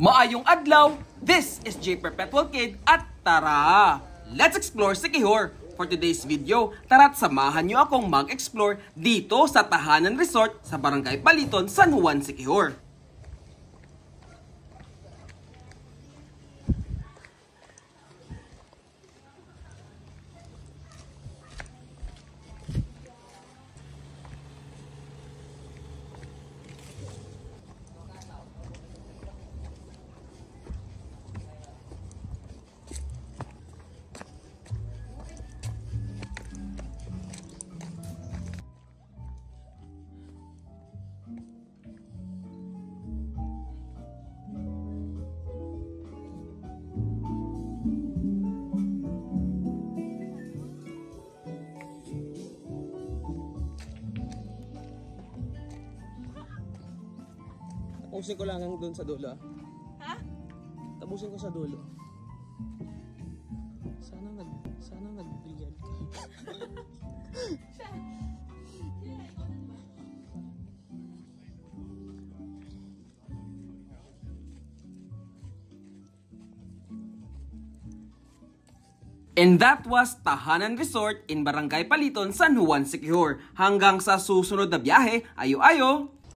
Maayong adlaw! This is J Perpetual Kid at tara! Let's explore Siquijor! For today's video, tara't samahan nyo akong mag-explore dito sa Tahanan Resort sa Barangay Paliton, San Juan, Siquijor. Tapusin ko lang doon sa dulo. Ha? Tapusin ko sa dulo. Sana nag-billiard ka. And that was Tahanan Resort in Barangay Paliton, San Juan, Siquijor. Hanggang sa susunod na biyahe, ayo-ayo!